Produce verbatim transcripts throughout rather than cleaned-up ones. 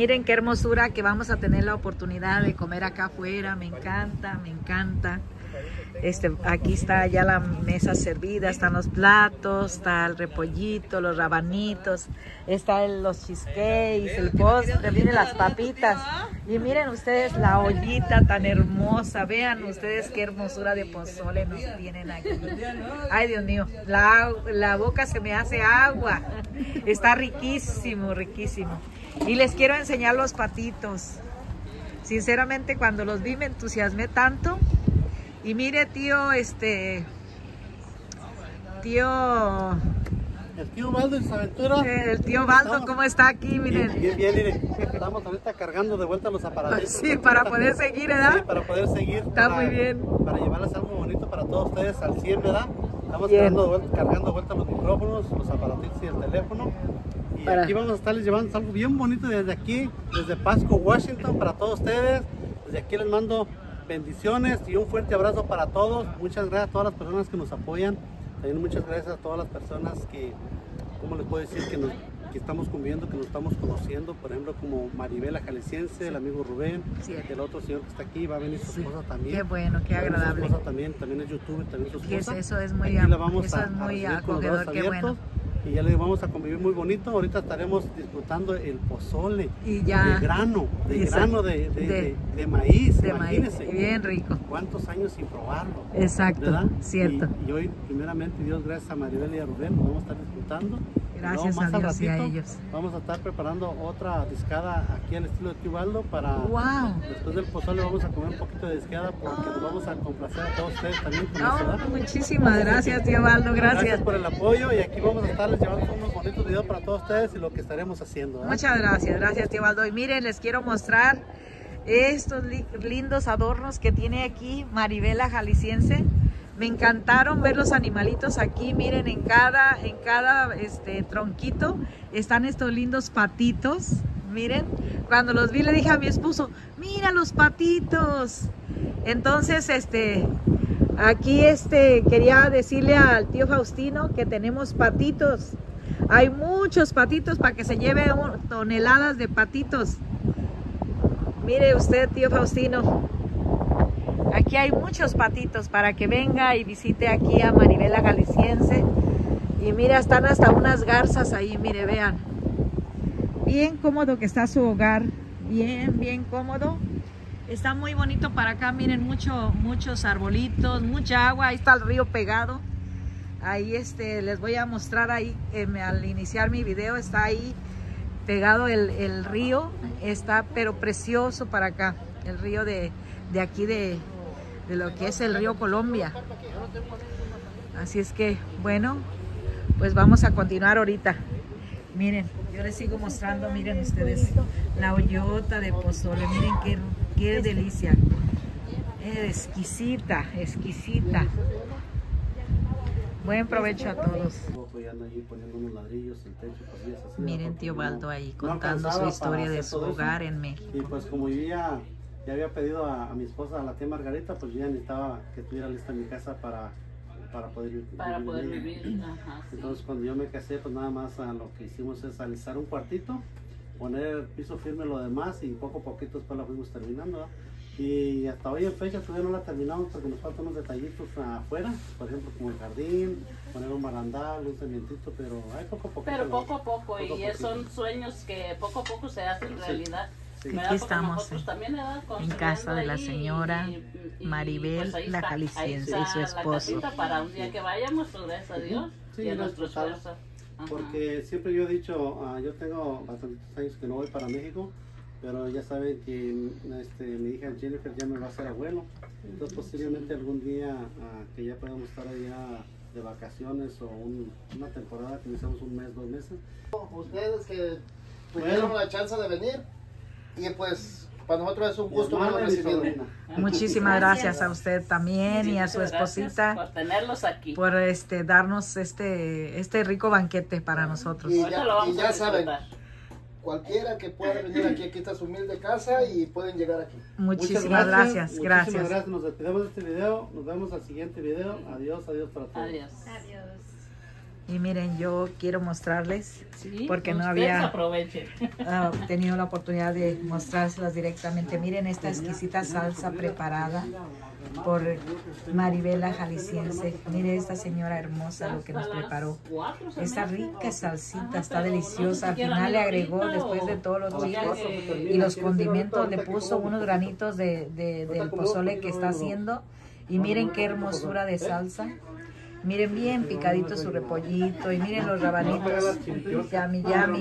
miren qué hermosura que vamos a tener la oportunidad de comer acá afuera. Me encanta, me encanta. Este, aquí está ya la mesa servida, están los platos, está el repollito, los rabanitos, están los cheesecakes, el postre, miren las papitas. Y miren ustedes la ollita tan hermosa, vean ustedes qué hermosura de pozole nos tienen aquí. Ay, Dios mío, la, la boca se me hace agua. Está riquísimo, riquísimo. Y les quiero enseñar los patitos. Sinceramente, cuando los vi me entusiasmé tanto. Y mire, tío, este, tío... El tío Baldo y sus aventuras. Eh, el tío Baldo, estamos, ¿cómo está aquí? Miren. Bien, bien, bien, miren. Estamos ahorita cargando de vuelta los aparatos. Sí, para poder seguir, ¿verdad? Sí, para poder seguir. Está para, muy bien. Para llevarles algo bonito para todos ustedes al cien, ¿verdad? Estamos Bien. cargando de, vuelta, cargando de vuelta los micrófonos, los aparatitos y el teléfono. Y para... aquí vamos a estarles llevando algo bien bonito desde aquí, desde Pasco, Washington, para todos ustedes. Desde aquí les mando bendiciones y un fuerte abrazo para todos. Muchas gracias a todas las personas que nos apoyan. También muchas gracias a todas las personas que, ¿cómo les puedo decir? Que, nos, que estamos conviviendo, que nos estamos conociendo. Por ejemplo, como Maribel, la jalisciense, sí. El amigo Rubén, sí. El otro señor que está aquí, va a venir su sí. esposa también. Qué bueno, qué agradable. Su esposa también, también es youtuber, también su esposa. Es, eso es muy, aquí la vamos eso a, es muy a acogedor, qué bueno. Y ya le vamos a convivir muy bonito. Ahorita estaremos disfrutando el pozole y ya, de grano, de esa, grano de, de, de, de, de maíz. De imagínense. maíz, bien rico. ¿Cuántos años sin probarlo? Exacto, ¿verdad? cierto. Y, y hoy, primeramente, Dios, gracias a Maribel y a Rubén, vamos a estar disfrutando. Gracias más a Dios ratito, y a ellos. Vamos a estar preparando otra discada aquí al estilo de Tío Baldo para... Wow. Después del pozole vamos a comer un poquito de discada porque oh. nos vamos a complacer a todos ustedes también con oh, eso, ¿verdad? Muchísimas gracias, Tío Baldo, gracias. Gracias por el apoyo y aquí vamos a estarles llevando unos bonitos videos para todos ustedes y lo que estaremos haciendo, ¿verdad? Muchas gracias, gracias, Tío Baldo. Y miren, les quiero mostrar estos li lindos adornos que tiene aquí Maribel, la jalisciense. Me encantaron ver los animalitos aquí. Miren, en cada, en cada este, tronquito están estos lindos patitos. Miren, cuando los vi le dije a mi esposo, mira los patitos. Entonces, este, aquí este, quería decirle al tío Faustino que tenemos patitos. Hay muchos patitos para que se lleve toneladas de patitos. Mire usted, tío Faustino. Aquí hay muchos patitos para que venga y visite aquí a Maribel, la jalisciense. Y mira, están hasta unas garzas ahí, mire, vean. Bien cómodo que está su hogar, bien, bien cómodo. Está muy bonito para acá, miren, mucho, muchos arbolitos, mucha agua. Ahí está el río pegado. Ahí este, les voy a mostrar ahí, eh, al iniciar mi video, está ahí pegado el, el río. Está pero precioso para acá, el río de, de aquí de... de lo que es el río Colombia. Así es que, bueno, pues vamos a continuar ahorita. Miren, yo les sigo mostrando, miren ustedes, la ollota de pozole, miren qué, qué delicia. Es exquisita, exquisita. Buen provecho a todos. Miren, tío Baldo ahí contando su historia de su hogar en México. Y pues como yo ya Ya había pedido a, a mi esposa, a la tía Margarita, pues yo ya necesitaba que tuviera lista mi casa para, para poder vivir. Para poder vivir. Ajá, sí. Entonces cuando yo me casé, pues nada más a lo que hicimos es alisar un cuartito, poner el piso firme lo demás y poco a poquito después la fuimos terminando, ¿verdad? Y hasta hoy en fecha todavía no la terminamos porque nos faltan unos detallitos afuera, por ejemplo como el jardín, poner un barandal, un cementito, pero hay poco a poco. Pero poco a poco, poco y poco son sueños que poco a poco se hacen realidad. Sí. Sí. Aquí estamos eh, en casa de la señora y, y, Maribel, pues la jalisciense y su esposo. Para un día que vayamos, pues gracias a Dios sí, y a nuestro esfuerzo. Porque siempre yo he dicho, uh, yo tengo bastantes años que no voy para México, pero ya saben que este, mi hija Jennifer ya me va a hacer abuelo. Entonces posiblemente algún día uh, que ya podamos estar allá de vacaciones o un, una temporada que iniciamos un mes, dos meses. Ustedes que tuvieron bueno. la chance de venir. Y pues para nosotros es un gusto haberlo recibido. Muchísimas gracias a usted también y a su esposita por tenerlos aquí, por este darnos este este rico banquete para nosotros. Y ya, y ya saben, cualquiera que pueda venir aquí, aquí está su humilde casa y pueden llegar aquí. Muchísimas gracias, gracias. Muchísimas gracias. Nos despedimos de este video, nos vemos al siguiente video. Adiós, adiós para todos. Adiós. Adiós. Y miren, yo quiero mostrarles, sí, porque no había uh, tenido la oportunidad de mostrárselas directamente. Miren esta exquisita salsa preparada por Maribela Jalisciense. Miren esta señora hermosa lo que nos preparó. Esta rica salsita está deliciosa. Al final le agregó, después de todos los chiles y los condimentos, le puso unos granitos de, de, del pozole que está haciendo. Y miren qué hermosura de salsa. Miren bien picadito su repollito y miren los rabanitos. Yami, yami.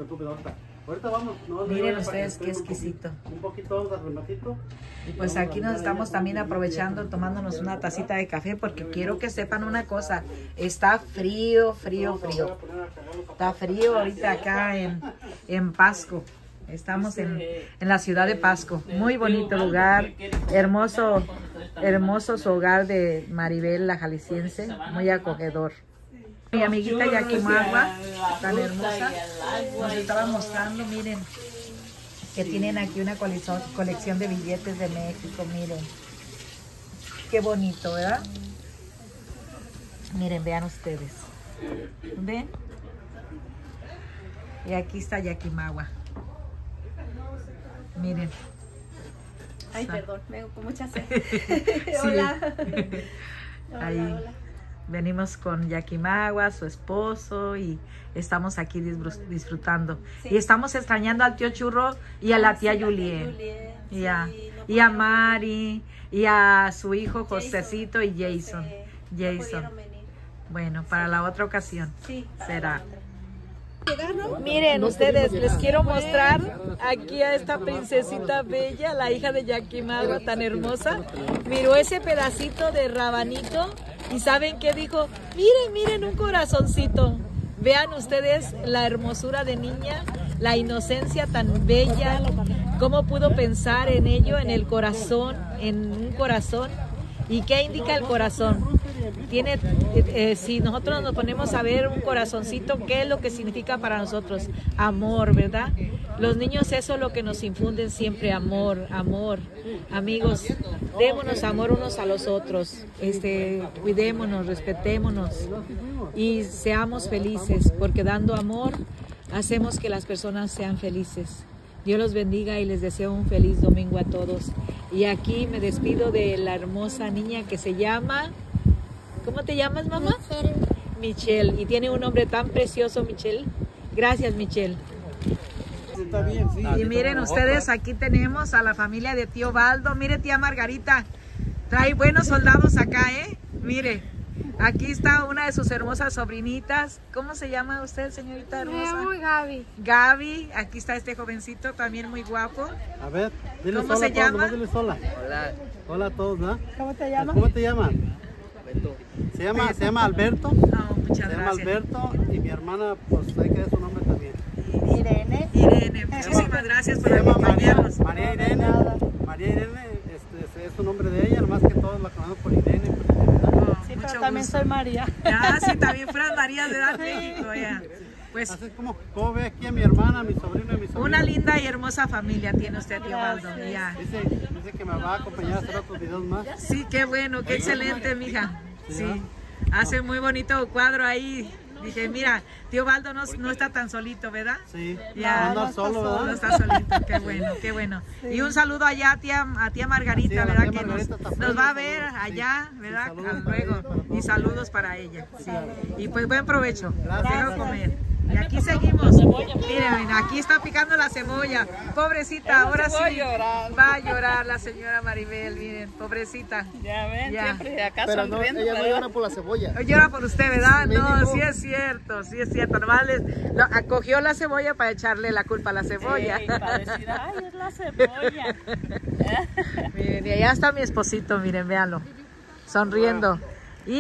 Miren ustedes qué exquisito. Y pues aquí nos estamos también aprovechando, tomándonos una tacita de café, porque quiero que sepan una cosa. Está frío, frío, frío. Está frío ahorita acá en, en Pasco. Estamos en, en la ciudad de Pasco. Muy bonito lugar, hermoso, hermoso su hogar de Maribel la Jalisciense, muy acogedor. Mi amiguita Yakimagua, tan hermosa, nos estaba mostrando, miren, que tienen aquí una colección, colección de billetes de México, miren. Qué bonito, ¿verdad? Miren, vean ustedes. ¿Ven? Y aquí está Yakimagua. Miren. Ay, perdón, vengo con mucha sed. Sí. Hola. Ahí hola, hola. Venimos con Yakimagua, su esposo, y estamos aquí disfrutando. Sí. Y estamos extrañando al tío Churro y a la tía sí, Julien. Y, a, sí, no y a Mari, y a su hijo Josecito y Jason. No sé, Jason. No bueno, para sí. la otra ocasión sí, será. Miren ustedes, les quiero mostrar aquí a esta princesita bella, la hija de Yakimagua, tan hermosa. Miró ese pedacito de rabanito y ¿saben qué dijo? Miren, miren, un corazoncito. Vean ustedes la hermosura de niña, la inocencia tan bella, cómo pudo pensar en ello, en el corazón, en un corazón. ¿Y qué indica el corazón? Tiene, eh, si nosotros nos ponemos a ver un corazoncito, ¿qué es lo que significa para nosotros? Amor, ¿verdad? Los niños eso es lo que nos infunden siempre, amor, amor. Amigos, démonos amor unos a los otros, este, cuidémonos, respetémonos y seamos felices, porque dando amor hacemos que las personas sean felices. Dios los bendiga y les deseo un feliz domingo a todos. Y aquí me despido de la hermosa niña que se llama... ¿Cómo te llamas, mamá? Michelle. Michelle. Y tiene un nombre tan precioso, Michelle. Gracias, Michelle. Está bien, sí. Y miren ustedes, aquí tenemos a la familia de tío Baldo. Mire, tía Margarita, trae buenos soldados acá, ¿eh? Mire, aquí está una de sus hermosas sobrinitas. ¿Cómo se llama usted, señorita hermosa? Me llamo Gaby. Gaby, aquí está este jovencito, también muy guapo. A ver, dile ¿Cómo sola, se llama? Dile sola. Hola. Hola a todos, ¿no? ¿Cómo te llamas? ¿Cómo te llamas? Beto. Se llama, se llama Alberto. No, muchas se llama gracias. Alberto y mi hermana, pues hay que dar su nombre también. Irene. Irene, muchísimas gracias por Se llama María, acompañarnos. María Irene. María Irene, este, es su nombre de ella, nomás que todos la conocen por Irene. Por Irene. Oh, Sí, mucho pero también gusto. soy María. Ah, sí, también fueron María de edad México, ya. Pues Así como, como ve aquí a mi hermana, a mi sobrino y mi sobrino. una linda y hermosa familia tiene usted, tío Baldo. Ya. Dice, dice que me va a acompañar a hacer otros videos más. Sí, qué bueno, qué excelente, mija. Sí, hace muy bonito cuadro ahí. Dije, mira, tío Baldo no, no está tan solito, ¿verdad? Sí, Ya. no anda solo, No ¿verdad? está solito, qué bueno, qué bueno. Y un saludo allá a tía, a tía Margarita, Sí, a la ¿verdad? tía Que Margarita nos, también, nos va a saludos, ver sí. allá, Sí, ¿verdad? saludos Al para luego. ella, para Y todos. saludos para ella. Sí. Y pues buen provecho. Gracias. Quiero comer. Y aquí seguimos. Miren, aquí está picando la cebolla. Pobrecita, ahora sí va a llorar la señora Maribel. Miren, pobrecita. Ya ven, Ya. siempre acá Pero no, sonriendo. ella no ¿verdad? llora por la cebolla. Llora por usted, ¿verdad? No, Mínimo. sí es cierto, sí es cierto. Nomás les, lo, acogió la cebolla para echarle la culpa a la cebolla. Sí, para decir, ay, es la cebolla. Miren, y allá está mi esposito, miren, véanlo. Sonriendo. Y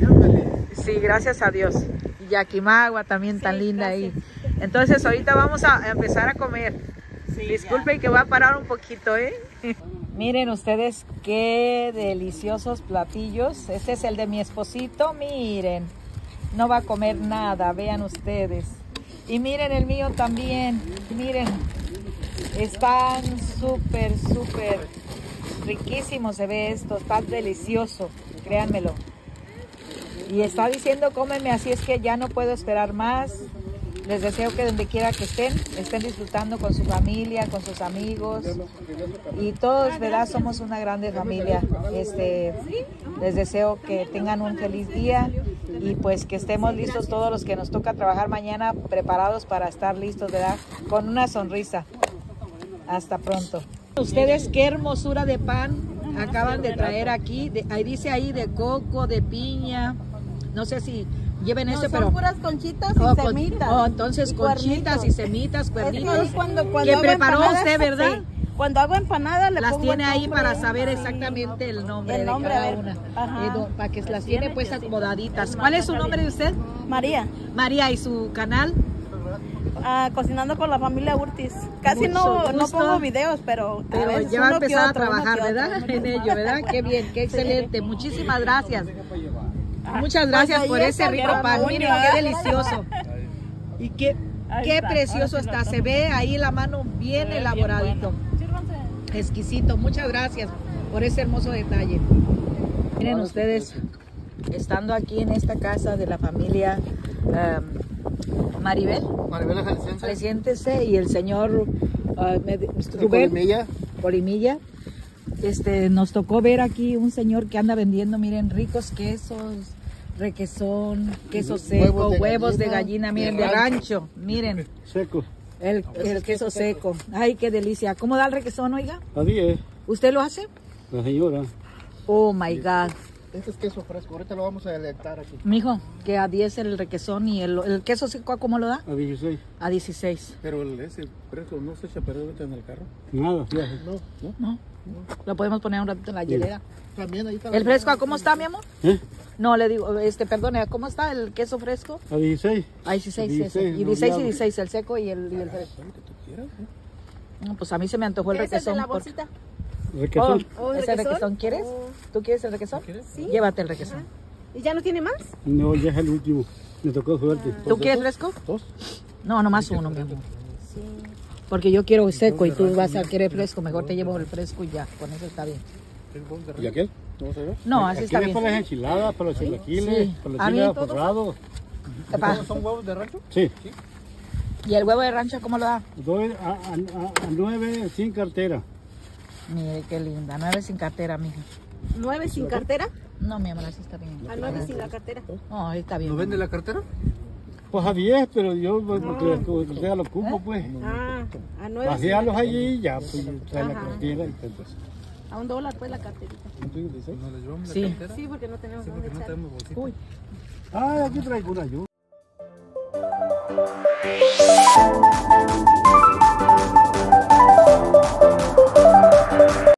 sí, gracias a Dios. Y Yakimagua también tan linda ahí. Entonces ahorita vamos a empezar a comer. Sí, Disculpen que voy a parar un poquito, ¿eh? Miren ustedes qué deliciosos platillos. Este es el de mi esposito, miren. No va a comer nada, vean ustedes. Y miren el mío también, miren. Están súper, súper riquísimos, se ve esto, está delicioso, créanmelo. Y está diciendo cómeme, así es que ya no puedo esperar más. Les deseo que donde quiera que estén, estén disfrutando con su familia, con sus amigos. Y todos, ¿verdad? Somos una grande familia. Este, les deseo que tengan un feliz día y pues que estemos listos todos los que nos toca trabajar mañana, preparados para estar listos, ¿verdad? Con una sonrisa. Hasta pronto. Ustedes qué hermosura de pan acaban de traer aquí. De, ahí dice ahí de coco, de piña. No sé si lleven no, este, son pero... puras conchitas y oh, semitas. Oh, entonces y conchitas cuernitos. y semitas, cuernitos. Es que cuando, cuando que hago preparó empanadas, usted, ¿verdad? Sí. Cuando hago empanada le las pongo tiene el ahí nombre, para saber sí. exactamente el nombre, el nombre de cada a ver. una. Ajá. Eh, do, para que las tiene pues acomodaditas. ¿Cuál es su nombre de usted? María. María, ¿y su canal? Ah, cocinando con la familia Urtis. Casi Mucho no, no gusto. pongo videos, pero, a Pero veces ya va a uno que empezar a otro, uno trabajar, que otro, ¿verdad? uno que En otro. ello, ¿verdad? Qué bien, qué excelente. Muchísimas gracias. Muchas Pues gracias ahí por ese está, rico mira, pan. muy Miren bien. qué delicioso. Y qué, Ahí qué está. precioso Ahora sí lo está. Se tomo. ve ahí la mano bien elaboradito. Exquisito. Muchas gracias por ese hermoso detalle. Miren ustedes, estando aquí en esta casa de la familia um, Maribel, Maribel Jalisciense. Siéntese, y el señor uh, me- Rubén Colimilla. Colimilla. Este, nos tocó ver aquí un señor que anda vendiendo, miren, ricos quesos, requesón, queso seco, Huevos huevos de de, gallina, gallina, miren, de de rancho, miren, Seco. el, el queso seco. Ay, qué delicia. ¿Cómo da el requesón, oiga? A diez, ¿Usted lo hace? la señora. Oh my God. Este es queso fresco, ahorita lo vamos a delectar aquí. Mijo, que a diez el requesón y el, el queso seco, ¿cómo lo da? A dieciséis. A dieciséis. Pero el, ese fresco no se echa a perder ahorita en el carro. Nada, ya. No, ¿No? Lo podemos poner un ratito en la hielera. también ahí está. ¿El fresco, ¿a cómo está, mi amor? ¿Eh? No, le digo, este, perdone, ¿cómo está el queso fresco? A dieciséis. A dieciséis, ese. dieciséis, Y no dieciséis y diablo. dieciséis, el seco y el, y el fresco. No, pues a mí se me antojó el ¿Ese es de requesón. la por- bolsita? Requesón. Oh, ¿O el ¿ese requesón? requesón quieres? Oh. ¿Tú quieres el requesón? Sí. Llévate el requesón. ¿Y ya no tiene más? No, ya es el último. Me tocó suerte. ¿Tú quieres fresco? ¿Dos? No, nomás uno, mi amor. Sí. Porque yo quiero seco y tú vas a querer fresco. Mejor te llevo el fresco y ya, con eso está bien. ¿Y aquel? ¿Vamos a ver? No, así Aquí está es bien. para las enchiladas, para los chilaquiles, Sí. para los A mí chiles todo- aforrados. Epa. ¿Son huevos de rancho? Sí. ¿Y el huevo de rancho cómo lo da? Doy a, a, a- a nueve sin cartera. Mire, qué linda. Nueve sin cartera, mija. ¿Nueve sin cartera? No, mi amor, así está bien. A nueve sin la cartera. No, ahí está bien. ¿No vende la cartera? Pues a diez, pero yo pues, porque porque usted lo ocupo, pues. Ah, a nueve. sin Vaciarlos la allí y ya, pues trae la Ajá. cartera y pues. cartera. A un dólar pues la carterita. ¿No le llevamos Sí. la cartera? Sí, porque no tenemos Sí, dónde porque no echar. tenemos bolsita. Uy. Ah, aquí traigo una ayuda.